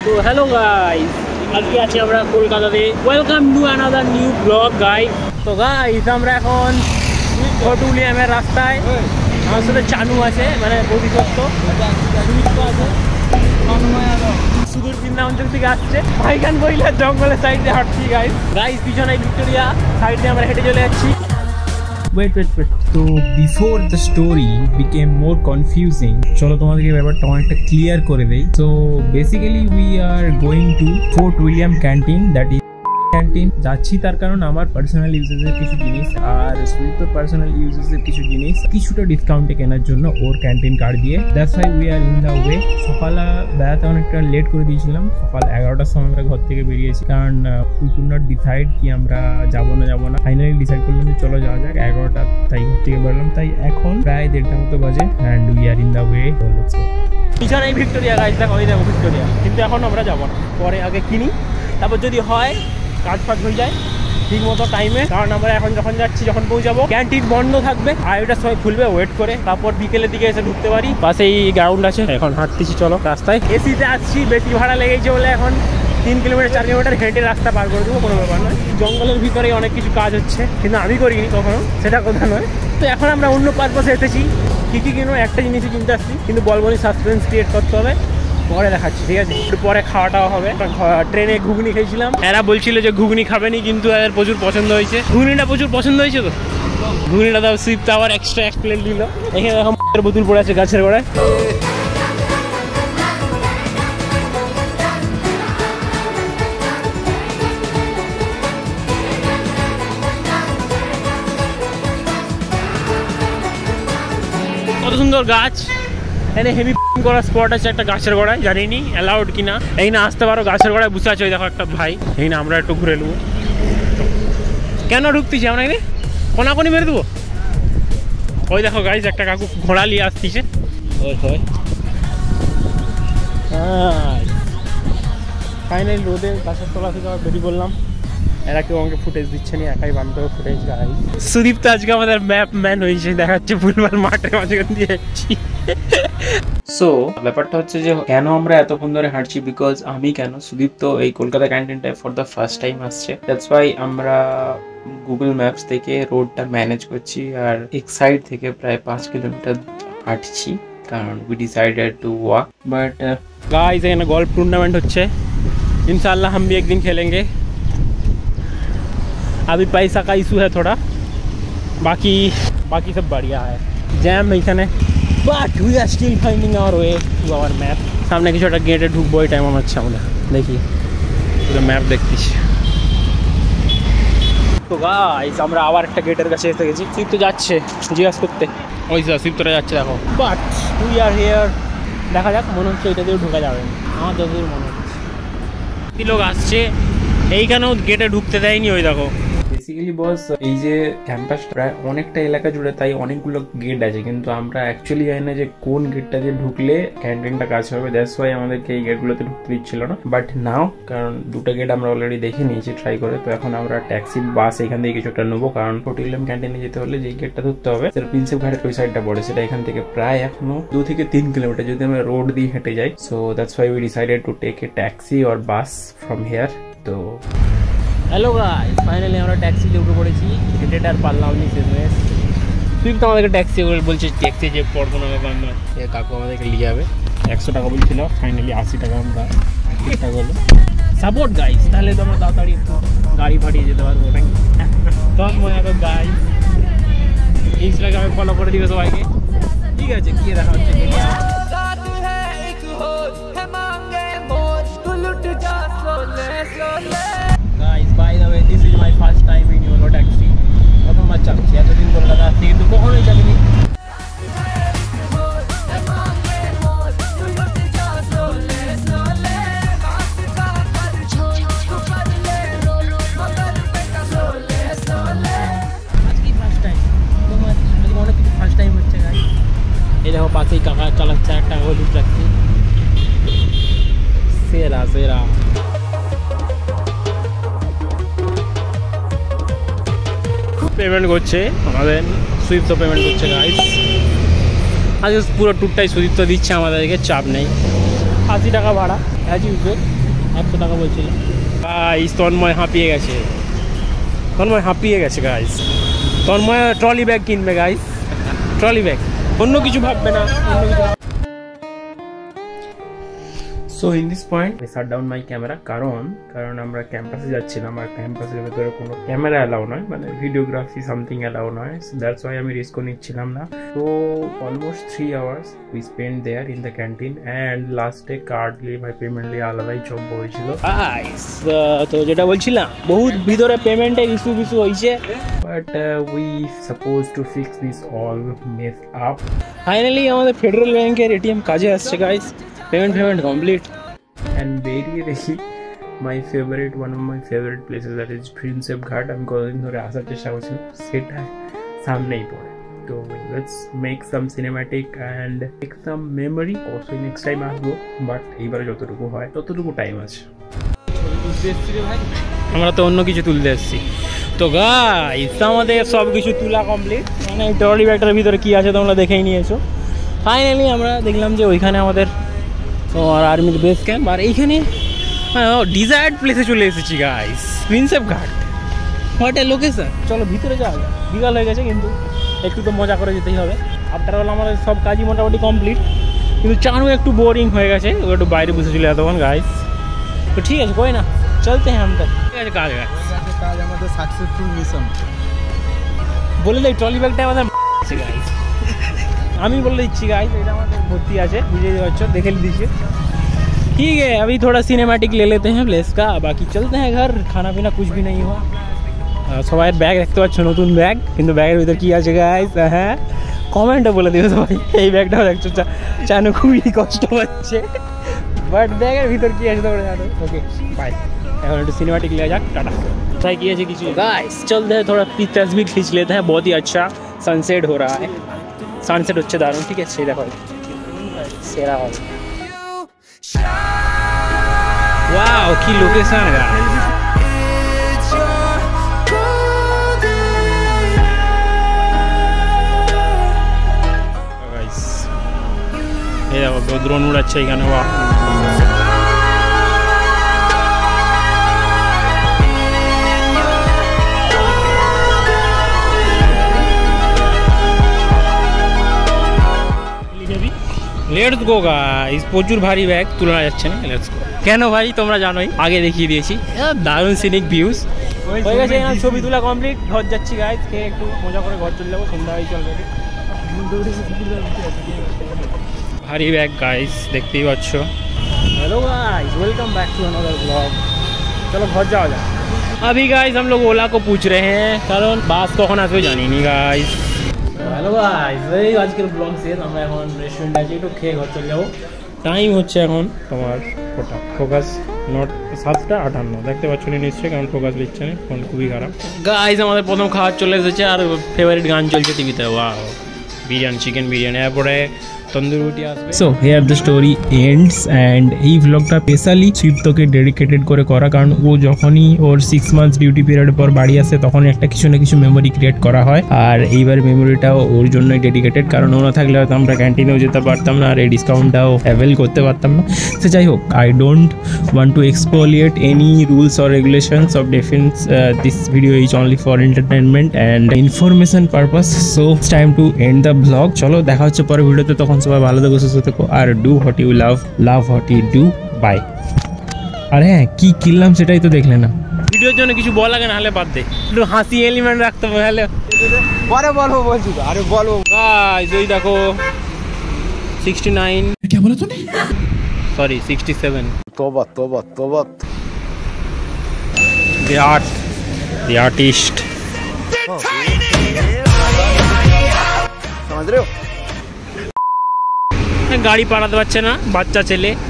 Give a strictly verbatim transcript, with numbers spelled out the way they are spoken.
তো hello guys, আজকে আছি আমরা কলকাতাতে। Welcome to another new blog guys. তো গাইস আমরা এখন ফোর্ট উইলিয়ামের রাস্তায়, আমার সাথে চানু আছে, মানে অভিযুক্ত আছে, সুদূর বৃন্দাবন থেকে আসছে। ভাইখান বইলার জঙ্গলের সাইডে হাঁটছি গাইস। গাইস পিছনে ভিক্টোরিয়া সাইডে আমরা হেঁটে চলে যাচ্ছি। Wait, wait, wait. So before the story became more confusing, চলো তোমাদেরকে ব্যাপারটা অনেকটা ক্লিয়ার করে দেই। So basically we are going to Fort William Canteen, that is canteen যাচ্ছি তার কারণ আমার পার্সোনাল ইউজেসের কিছু জিনিস আর সুইপের পার্সোনাল ইউজেসের কিছু জিনিস কিছুটা ডিসকাউন্টে কেনার জন্য ওর ক্যান্টিন কার্ড দিয়ে। That's why we are in the way. সকালে বেড়াতে অনেকটা লেট করে দিয়েছিলাম, সকাল এগারোটার সময় আমরা ঘর থেকে বেরিয়েছি, কারণ উই কুড নট ডিসাইড কি আমরা যাবো না যাবো না। ফাইনালি ডিসাইড করলাম যে চলো যাওয়া যাক। এগারোটা তাই ঘর থেকে বেরোলাম, তাই এখন প্রায় দেড়টার মতো বাজে and we are in the way. Let's go. পিছনে ভিক্টোরিয়া গাইস, দেখো ওই দেখো ভিক্টোরিয়া, কিন্তু এখন আমরা যাবো না, পরে আগে কিনি, তারপর যদি হয় কাজ ফাজ হয়ে যায় ঠিক মতো টাইমে। কারণ আমরা এখন যখন যাচ্ছি, যখন পৌঁছাবো ক্যান্টিন বন্ধ থাকবে, আড়াইটার সময় খুলবে, ওয়েট করে তারপর বিকেলের দিকে এসে ঢুকতে পারি। পাশেই গ্রাউন্ড আছে, এখন হাঁটতেছি চলো রাস্তায়। এসিতে আসছি, বেশি ভাড়া লেগেছে বলে এখন তিন কিলোমিটার চার কিলোমিটার হেঁটে রাস্তা পার করে দেবো, কোনো ব্যাপার নয়। জঙ্গলের ভিতরে অনেক কিছু কাজ হচ্ছে, কিন্তু আমি করিনি কখনো, সেটা কথা নয়। তো এখন আমরা অন্য পারপাসে এসেছি, কী কী কিনো একটা জিনিসই কিনতে আসছি, কিন্তু বলবনি, সাসপেন্স ক্রিয়েট করতে হবে, পরে দেখাচ্ছি, ঠিক আছে? একটু পরে খাওয়া টাওয়া হবে। ট্রেনে ঘুগনি খেয়েছিলাম, এরা বলছিল যে ঘুগনি খাবেনি, কিন্তু এদের প্রচুর পছন্দ হয়েছে। ঘুগনিটা প্রচুর পছন্দ হয়েছে, তো ঘুগনিটা দাও সুইপটা আবার এক্সট্রা এক প্লেট দিল। এখানে দেখো বোতল পড়ে আছে গাছের গোড়ায়। কত সুন্দর গাছ, এখানে হেভি করা স্পট আছে একটা গাছের গোড়ায়, জানিনি অ্যালাউড কিনা। এই না আসতে পারো, গাছের গোড়ায় বসে আছে, ওই দেখো একটা ভাই। এই না আমরা একটু ঘুরে নেবো। কেন ঢুকতেছি আমরা? এখানে কোনাকোনি মেরে দেবো। ওই দেখো গাইজ, একটা কাকু ঘোড়া নিয়ে আসতেছে। ওই হয় ফাইনালি রোদে গাছের তলা থেকে আবার বেরিয়ে বললাম। এরা কেউ আমাকে ফুটেজ দিচ্ছে না, একাই বান্ধব ফুটেজ গাই। সুদীপ তো আজকে আমাদের ম্যাপ ম্যান হয়েছে, দেখাচ্ছে ফুটবল মাঠের মাঝখান দিয়ে যাচ্ছি। সো ব্যাপারটা হচ্ছে যে কেন আমরা এতক্ষণ ধরে হাঁটছি, বিকজ আমি কেন, সুদীপ তো এই কলকাতা ক্যান্টিনটায় ফর দ্য ফার্স্ট টাইম আসছে। দ্যাটস ওয়াই আমরা গুগল ম্যাপস থেকে রোডটা ম্যানেজ করছি, আর এক সাইড থেকে প্রায় পাঁচ কিলোমিটার হাঁটছি, কারণ we decided to walk. But guys এখানে গল্ফ টুর্নামেंट হচ্ছে, इंशाल्लाह हम भी एक दिन खेलेंगे। अभी पैसा का इशू है थोड़ा, बाकी बाकी सब बढ़िया है। जैम এখানে, but we are still finding our way to our map. সামনে কিছু একটা গেটে ঢুকবো, এই টাইম আমার হচ্ছে, আমরা দেখি পুরো ম্যাপ দেখতেছি। তো গাইস আমরা আবার একটা গেটের কাছে এসে গেছি। শিব তো যাচ্ছে জিজ্ঞাসা করতে, ওই শিব তোরা যাচ্ছে দেখো। বাট উই আর হিয়ার, দেখা যাক, মনে হচ্ছে এটা দিয়ে ঢোকা যাবে না, আমার যতদূর মনে হচ্ছে। কি লোক আসছে, এইখানেও গেটে ঢুকতে দেয়নি, ওই দেখো। বেসিক্যালি বস, এই যে ক্যাম্পাসটা প্রায় অনেকটা এলাকা জুড়ে, তাই অনেকগুলো গেট আছে, কিন্তু আমরা অ্যাকচুয়ালি জানি না যে কোন গেটটা দিয়ে ঢুকলে ক্যান্টিনটা কাছে হবে। দ্যাটস ওয়াই আমাদেরকে এই গেটগুলোতে ঢুকতে দিচ্ছিল না। বাট নাও, কারণ দুটো গেট আমরা অলরেডি দেখে নিয়েছি ট্রাই করে, তো এখন আমরা ট্যাক্সি বাস এখান থেকে কিছু একটা নেবো, কারণ ফোর্ট উইলিয়াম ক্যান্টিনে যেতে হলে যে গেটটা ধরতে হবে সেটা প্রিন্সেপ ঘাটের ওই সাইডটা পড়ে, সেটা এখান থেকে প্রায় এখনো দু থেকে তিন কিলোমিটার যদি আমরা রোড দিয়ে হেঁটে যাই। So that's why we decided to take a taxi or bus from here. তো হ্যালো গাইস, ফাইনালি আমরা ট্যাক্সিতে উঠে পড়েছি, হেঁটে আর পারলাম নি শেষমেশ। তুই তো আমাদেরকে ট্যাক্সি বলছিস, ট্যাক্সি যে পড়বো না ব্যাপার নয়, কাকু আমাদেরকে নিয়ে যাবে। একশো টাকা বলছিল, ফাইনালি আশি টাকা আমরা ঠিকঠাক হলো। সাপোর্ট গাইস, তাহলে তো আমরা তাড়াতাড়ি একটু গাড়ি ফাটিয়ে যেতে পারবো নাকি। তখন মনে হয় গাইস ইনস্টাগ্রামে ফলো করে দিবে সবাইকে, ঠিক আছে? গিয়ে দেখা হচ্ছে। Guys, by the way, this is my first time in YOLO taxi. প্রথমবার চাপছি, এতদিন কলকাতা আসছি কিন্তু কখনোই চাপিনি। আজকেই ফার্স্ট টাইম, অনেক কিছু ফার্স্ট টাইম হচ্ছে গাইস। এই দেখো পাশেই কাকা চালাচ্ছে একটা হলুদ ট্যাক্সি, সেরা সেরা। পেমেন্ট করছে আমাদের, সুদীপ্ত পেমেন্ট করছে গাইস। আজকে পুরো ট্যুরটাই সুদীপ্ত দিচ্ছে আমাদেরকে, চাপ নেই। আশি টাকা ভাড়া, অ্যাজ ইউজুয়াল একশো টাকা বলছিল। গাইস তন্ময় হাঁপিয়ে গেছে, তন্ময় হাঁপিয়ে গেছে গাইস। তন্ময় ট্রলি ব্যাগ কিনবে গাইস, ট্রলি ব্যাগ, অন্য কিছু ভাববে না, অন্য কিছু। So in this point I shut down my camera, কারণ কারণ আমরা ক্যাম্পাসে যাচ্ছিলাম আর ক্যাম্পাসের ভেতরে কোনো ক্যামেরা অ্যালাউ নয়, মানে ভিডিওগ্রাফি সামথিং অ্যালাউ নয়। দ্যাটস ওয়াই আমি রিস্কও নিচ্ছিলাম না। তো almost three hours we spend there in the canteen and লাস্টে কার্ড দিয়ে ভাই পেমেন্ট দিয়ে আলাদাই চব্য হয়েছিল। তো যেটা বলছিলাম বহুত ভিতরে পেমেন্টে ইস্যু বিস্যু হয়েছে, but we suppose to fix this all mess up. Finally আমাদের ফেডারেল ব্যাংকের এটিএম কাজে আসছে guys, payment payment complete. And বেরিয়ে দেখি my favourite, one of my favourite places that is Prinsep Ghat. আমি কতদিন ধরে আসার চেষ্টা করছিলাম, সেটা সামনেই পড়ে। তো let's make some cinematic and make some memory. অবশ্যই নেক্সট টাইম আসবো, বাট এইবারে যতটুকু হয় ততটুকু টাইম আছে। আমরা তো অন্য কিছু তুলতে এসেছি। তো গাইস আমাদের সব কিছু তোলা কমপ্লিট, মানে ট্রলি ব্যাগটার ভিতরে কী আছে তোমরা দেখেই নিয়েছো। ফাইনালি আমরা দেখলাম যে ওইখানে আমাদের তোমার আর্মির বেস ক্যাম্প, আর এইখানে ডিজায়ার্ড প্লেসে চলে এসেছি guys, Prinsep Ghat. What a location. চলো ভিতরে যাওয়া যায়, বিকাল হয়ে গেছে কিন্তু একটু তো মজা করে যেতেই হবে। আফটার অল আমাদের সব কাজই মোটামুটি কমপ্লিট, কিন্তু চানু একটু বোরিং হয়ে গেছে, ও একটু বাইরে বসে ছিল এতক্ষণ গাইস। তো ঠিক আছে, কই না চলতে হ্যাঁ আমাদের ঠিক আছে কাজ গাইস, কাজ আমাদের সাকসেসফুল মিশন। বলে দেয় ট্রলি ব্যাগটা আমাদের গাইস, আমি বলে दिच्छी गाइस এটা আমাদের ভর্তি আছে, বুঝে যাচ্ছ, দেখে लीजिए। ठीक है अभी थोड़ा सिनेमैटिक ले लेते हैं प्लेस का, बाकी चलते हैं घर। खाना पीना कुछ भी नहीं हुआ। সবাই ব্যাগ দেখতে পাচ্ছ, নতুন ব্যাগ, কিন্তু ব্যাগের ভিতর কি আছে গাইস হ্যাঁ কমেন্টে বলে দিও সবাই। এই ব্যাগটাও দেখছো, চানু খুবই কষ্ট পাচ্ছে, বাট ব্যাগের ভিতর কি আছে তোমরা জানো। ওকে बाय, এখন একটু सिनेमैटिक ले जा, टाटा। ट्राई किया है किसी गाइस, चलते हैं थोड़ा तस्वीर खींच लेते हैं। बहुत ही अच्छा सनसेट हो रहा है, সানসেট হচ্ছে দারুণ। ঠিক আছে দেখো সেরা হবে। ওয়াও কি লোকেশন গাইস, গাইস এই দেখো ড্রোন উড়াচ্ছে এখানে। ওয়াও লেটস গো গাইস, প্রচুর ভারী ব্যাগ তোলা যাচ্ছে না, লেটস গো। কেন ভাই তোমরা জানোই, আগে দেখিয়ে দিয়েছি। দারুণ সিনিক ভিউজ হয়ে গেছে, ছবি তোলা কমপ্লিট। ঘর যাচ্ছি গাইস, খেয়ে একটু মজা করে ঘর চলে যাবো, সন্ধ্যা হয়ে চলবে। ভারী ব্যাগ গাইস দেখতেই পাচ্ছ। Hello guys, welcome back to another blog. चलो घर जाओ जा। अभी गाइस हम लोग ओला को पूछ रहे हैं, কারণ বাস কখন আসবে জানি নি গাইস। হ্যালো গাইস, এই আজকের ব্লগ শেষ। আমরা এখন রেস্টুরেন্টে আছি, একটু খেয়ে ঘর চলে যাবো। টাইম হচ্ছে এখন তোমার কটা, ফোকাস নট সাতটা আটান্ন, দেখতে পাচ্ছ না নিশ্চয়ই, কারণ ফোকাস লিখছে না, ফোন খুবই খারাপ। গাইস আমাদের প্রথম খাওয়ার চলে এসেছে, আর ফেভারিট গান চলছে টিভিতে, ওয়াও বিরিয়ানি, চিকেন বিরিয়ানি। এরপরে তন্দুর রুটি আসবে। So here the story ends, and এই ভ্লগটা স্পেশালি সুইপ্তকে ডেডিকেটেড করে করা, কারণ ও যখনই ওর সিক্স মান্থস ডিউটি পিরিয়ডের পর বাড়ি আসে তখন একটা কিছু না কিছু মেমোরি ক্রিয়েট করা হয়, আর এইবার মেমোরিটাও ওর জন্যই ডেডিকেটেড, কারণ ও না থাকলে হয়তো আমরা ক্যান্টিনেও যেতে পারতাম না, আর এই ডিসকাউন্টটাও অ্যাভেল করতে পারতাম না। সে যাই হোক, I don't want to exploit any rules or regulations of defence. This video is only for entertainment and information purpose. So it's time to end the blog. চলো দেখা হচ্ছে পরে ভিডিওতে, তখন সবাই ভালো থেকো, সুস্থ থেকো, আর do what you love, love what you do. Bye. আর হ্যাঁ, কি কিনলাম সেটাই তো দেখলে না। ভিডিওর জন্য কিছু বল লাগে, না হলে বাদ দে, একটু হাসি এলিমেন্ট রাখতে হবে। হ্যালো পরে বলবো, বলছি তো, আরে বলো গাইস। এই দেখো সিক্সটি নাইন, क्या बोला तूने? Sorry sixty seven. तौबा तौबा तौबा। द आर्ट, द आर्टिस्ट, समझ रहे हो? গাড়ি পাঠাতে পারছে না বাচ্চা ছেলে।